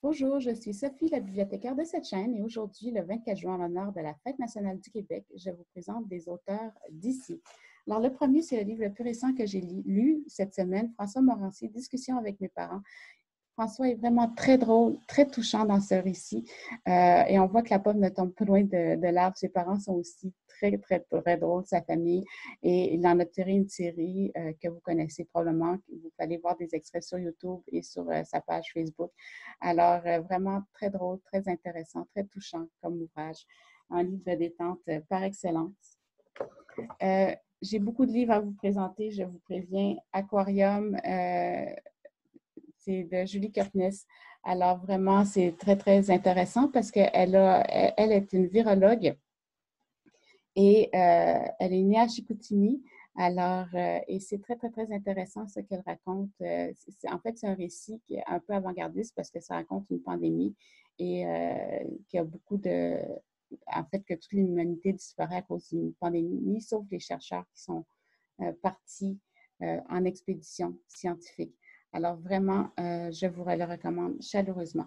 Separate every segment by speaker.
Speaker 1: Bonjour, je suis Sophie, la bibliothécaire de cette chaîne et aujourd'hui, le 24 juin, en l'honneur de la Fête nationale du Québec, je vous présente des auteurs d'ici. Alors, le premier, c'est le livre le plus récent que j'ai lu cette semaine, François Morancier, Discussion avec mes parents. François est vraiment très drôle, très touchant dans ce récit. Et on voit que la pomme ne tombe pas loin de l'arbre. Ses parents sont aussi très, très, très drôles, sa famille. Et il en a tiré une série que vous connaissez probablement. Vous allez voir des extraits sur YouTube et sur sa page Facebook. Alors, vraiment très drôle, très intéressant, très touchant comme ouvrage. Un livre de détente par excellence. J'ai beaucoup de livres à vous présenter, je vous préviens. Aquarium, c'est de Julie Curtness. Alors, vraiment, c'est très, très intéressant parce qu'elle est une virologue et elle est née à Chicoutimi. Alors, et c'est très, très, très intéressant ce qu'elle raconte. En fait, c'est un récit qui est un peu avant-gardiste parce que ça raconte une pandémie et qu'il y a beaucoup de... En fait, que toute l'humanité disparaît à cause d'une pandémie, sauf les chercheurs qui sont partis en expédition scientifique. Alors, vraiment, je vous le recommande chaleureusement.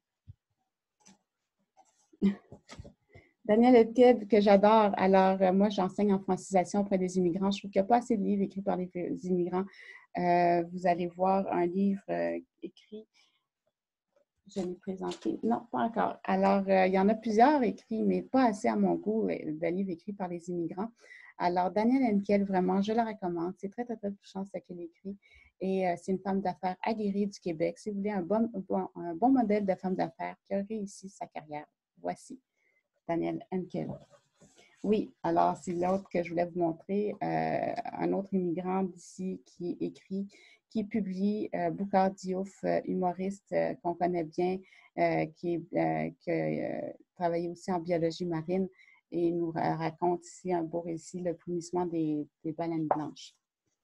Speaker 1: Daniel Edkeb, que j'adore. Alors, moi, j'enseigne en francisation auprès des immigrants. Je trouve qu'il n'y a pas assez de livres écrits par les immigrants. Vous allez voir un livre écrit. Je l'ai présenté. Non, pas encore. Alors, il y en a plusieurs écrits, mais pas assez à mon goût, de livres écrits par les immigrants. Alors, Danielle Henkel, vraiment, je la recommande. C'est très, très, très touchant ce qu'elle écrit. Et c'est une femme d'affaires aguerrie du Québec. Si vous voulez un bon modèle de femme d'affaires qui a réussi sa carrière, voici Danielle Henkel. Oui, alors c'est l'autre que je voulais vous montrer. Un autre immigrant d'ici qui écrit, qui publie, Boukhar Diouf, humoriste qu'on connaît bien, qui a travaillé aussi en biologie marine et il nous raconte ici un beau récit, le punissement des baleines blanches.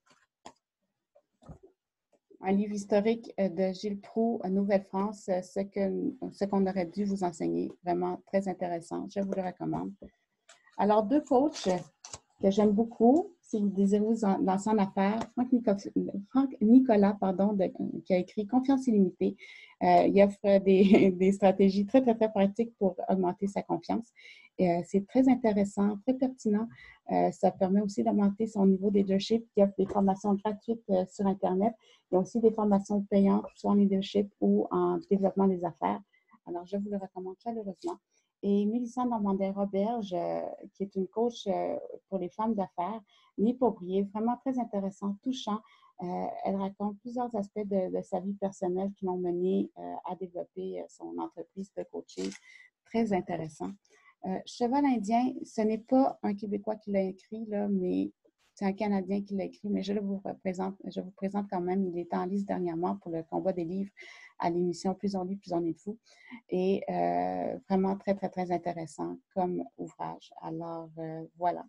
Speaker 1: Un livre historique de Gilles Proulx, Nouvelle-France, ce qu'on aurait dû vous enseigner. Vraiment très intéressant. Je vous le recommande. Alors, deux coachs que j'aime beaucoup, si vous désirez vous lancer en affaires, Franck Nicolas, qui a écrit Confiance illimitée. Il offre des stratégies très, très, très pratiques pour augmenter sa confiance. C'est très intéressant, très pertinent. Ça permet aussi d'augmenter son niveau de leadership. Il offre des formations gratuites sur Internet. Il y a aussi des formations payantes, soit en leadership ou en développement des affaires. Alors, je vous le recommande chaleureusement. Et Mélissa Normandin-Roberge, qui est une coach pour les femmes d'affaires, née pour briller, vraiment très intéressant, touchant. Elle raconte plusieurs aspects de sa vie personnelle qui l'ont menée à développer son entreprise de coaching. Très intéressant. Cheval indien, ce n'est pas un Québécois qui l'a écrit, là, mais c'est un Canadien qui l'a écrit, mais je vous présente quand même. Il était en liste dernièrement pour le combat des livres à l'émission Plus on lit, plus on est fou. Et vraiment très, très, très intéressant comme ouvrage. Alors, voilà.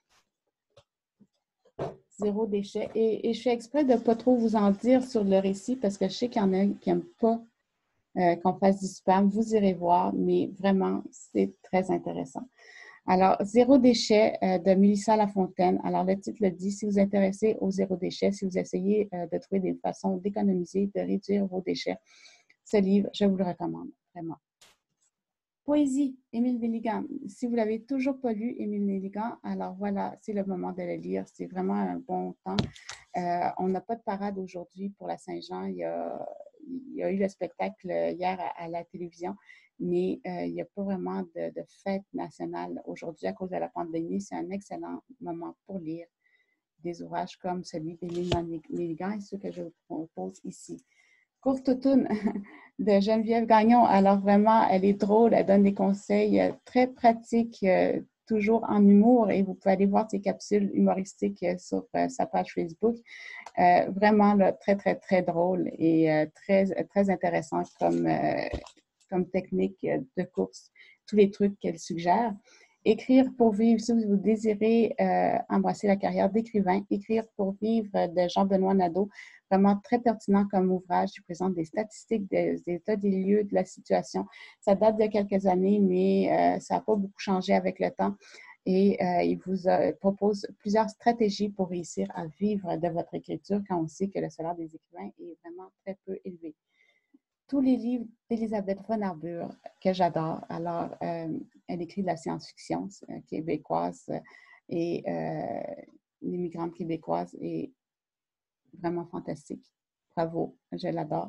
Speaker 1: Zéro déchet. Et je fais exprès de ne pas trop vous en dire sur le récit parce que je sais qu'il y en a qui n'aiment pas qu'on fasse du spam. Vous irez voir, mais vraiment, c'est très intéressant. Alors, Zéro déchet de Mélissa Lafontaine. Alors, le titre le dit, si vous êtes intéressé au zéro déchet, si vous essayez de trouver des façons d'économiser, de réduire vos déchets, ce livre, je vous le recommande, vraiment. Poésie, Émile Nelligan. Si vous ne l'avez toujours pas lu, Émile Nelligan, alors voilà, c'est le moment de le lire. C'est vraiment un bon temps. On n'a pas de parade aujourd'hui pour la Saint-Jean. Il y a eu le spectacle hier à la télévision, mais il n'y a pas vraiment de fête nationale aujourd'hui à cause de la pandémie. C'est un excellent moment pour lire des ouvrages comme celui d'Émile Nelligan et ceux que je vous propose ici. Courte toune de Geneviève Gagnon. Alors vraiment, elle est drôle, elle donne des conseils très pratiques, toujours en humour et vous pouvez aller voir ses capsules humoristiques sur sa page Facebook. Vraiment là, très, très, très drôle et très, très intéressant comme technique de course, tous les trucs qu'elle suggère. Écrire pour vivre, si vous désirez embrasser la carrière d'écrivain, Écrire pour vivre de Jean-Benoît Nadeau, vraiment très pertinent comme ouvrage. Il présente des statistiques, des états des lieux de la situation. Ça date de quelques années, mais ça n'a pas beaucoup changé avec le temps. Et il vous propose plusieurs stratégies pour réussir à vivre de votre écriture quand on sait que le salaire des écrivains est vraiment très peu élevé. tous les livres d'Elisabeth von Arbour que j'adore. Alors, elle écrit de la science-fiction québécoise et l'immigrantes québécoise est vraiment fantastique. Bravo, je l'adore.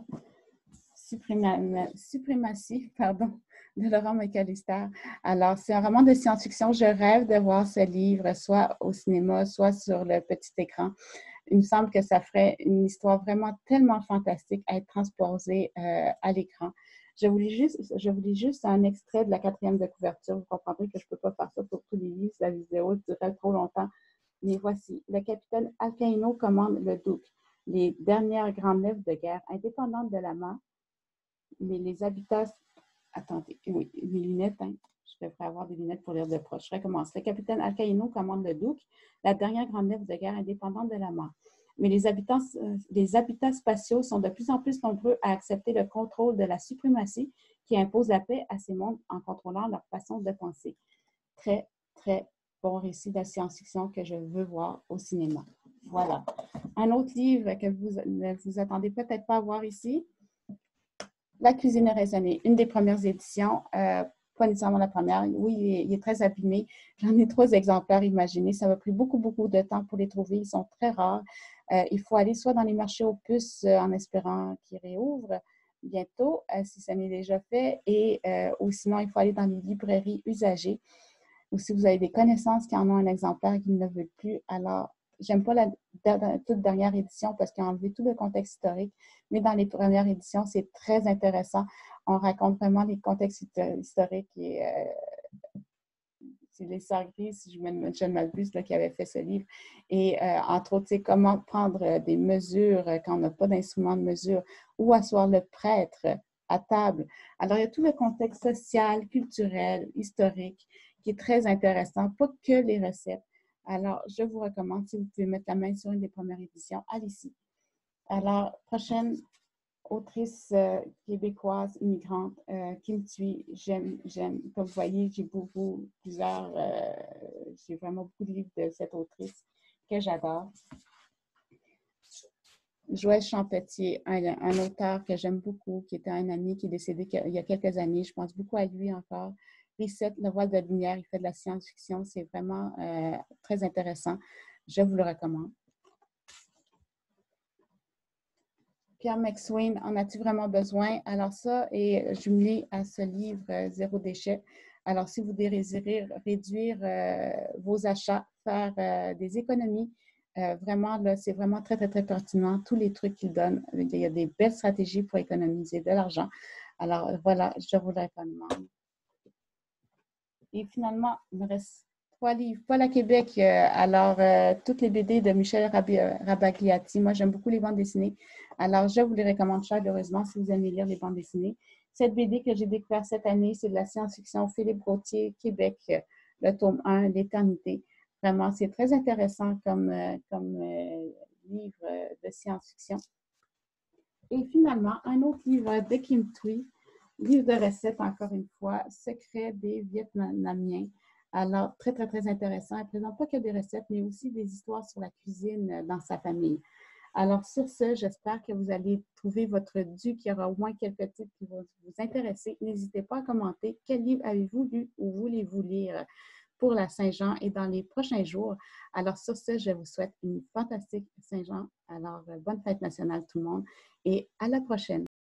Speaker 1: Suprématie, pardon, de Laurent McAllister. Alors, c'est un roman de science-fiction. Je rêve de voir ce livre, soit au cinéma, soit sur le petit écran. Il me semble que ça ferait une histoire vraiment tellement fantastique à être transposée à l'écran. Je voulais juste un extrait de la 4e de couverture. Vous comprendrez que je ne peux pas faire ça pour tous les livres. La vidéo durerait trop longtemps. Mais voici. Le capitaine Alcaïno commande le Duc. Les dernières grandes nefs de guerre indépendantes de la main, mais les habitats... Attendez, oui, mes lunettes, hein. Je devrais avoir des lunettes pour lire de proche. Je recommence. Le capitaine Alcaïno commande le Duc, la dernière grande nef de guerre indépendante de la mort. Mais les habitats spatiaux sont de plus en plus nombreux à accepter le contrôle de la suprématie qui impose la paix à ces mondes en contrôlant leur façon de penser. Très, très bon récit de science-fiction que je veux voir au cinéma. Voilà. Un autre livre que vous ne vous attendez peut-être pas à voir ici, La cuisine raisonnée, une des premières éditions, pas nécessairement la première. Oui, il est très abîmé. J'en ai 3 exemplaires imaginés. Ça m'a pris beaucoup, beaucoup de temps pour les trouver. Ils sont très rares. Il faut aller soit dans les marchés aux puces en espérant qu'ils réouvrent bientôt, si ça n'est déjà fait, ou sinon, il faut aller dans les librairies usagées. Ou si vous avez des connaissances qui en ont un exemplaire et qui ne le veulent plus, alors j'aime pas la toute dernière édition parce qu'ils ont enlevé tout le contexte historique, mais dans les premières éditions, c'est très intéressant. On raconte vraiment les contextes historiques et c'est les sœurs Grises, si je ne m'abuse, qui avaient fait ce livre. Et entre autres, c'est comment prendre des mesures quand on n'a pas d'instrument de mesure, ou asseoir le prêtre à table. Alors, il y a tout le contexte social, culturel, historique, qui est très intéressant, pas que les recettes. Alors, je vous recommande, si vous pouvez mettre la main sur une des premières éditions, allez-y. Alors, prochaine autrice québécoise immigrante qui me suit. J'aime. Comme vous voyez, j'ai vraiment beaucoup de livres de cette autrice que j'adore. Joël Champetier, un auteur que j'aime beaucoup, qui était un ami qui est décédé il y a quelques années. Je pense beaucoup à lui encore. Reset, Le voile de lumière, il fait de la science-fiction. C'est vraiment très intéressant. Je vous le recommande. Pierre McSween, en as-tu vraiment besoin? Alors ça est jumelé à ce livre Zéro déchet. Alors si vous désirez réduire vos achats, faire des économies, vraiment, là, c'est vraiment très, très, très pertinent. Tous les trucs qu'il donne, il y a des belles stratégies pour économiser de l'argent. Alors voilà, je vous le recommande. Et finalement, il me reste 3 livres. Paul à Québec, toutes les BD de Michel Rabagliati. Moi, j'aime beaucoup les bandes dessinées. Alors, je vous les recommande chaleureusement si vous aimez lire les bandes dessinées. Cette BD que j'ai découverte cette année, c'est de la science-fiction Philippe Gauthier, Québec, le tome 1, L'éternité. Vraiment, c'est très intéressant comme livre de science-fiction. Et finalement, un autre livre de Kim Thuy, livre de recettes, encore une fois, Secret des Vietnamiens. Alors, très, très, très intéressant. Elle ne présente pas que des recettes, mais aussi des histoires sur la cuisine dans sa famille. Alors, sur ce, j'espère que vous allez trouver votre dû, qu'il y aura au moins quelques titres qui vont vous intéresser. N'hésitez pas à commenter quel livre avez-vous lu ou voulez-vous lire pour la Saint-Jean et dans les prochains jours. Alors, sur ce, je vous souhaite une fantastique Saint-Jean. Alors, bonne fête nationale tout le monde et à la prochaine.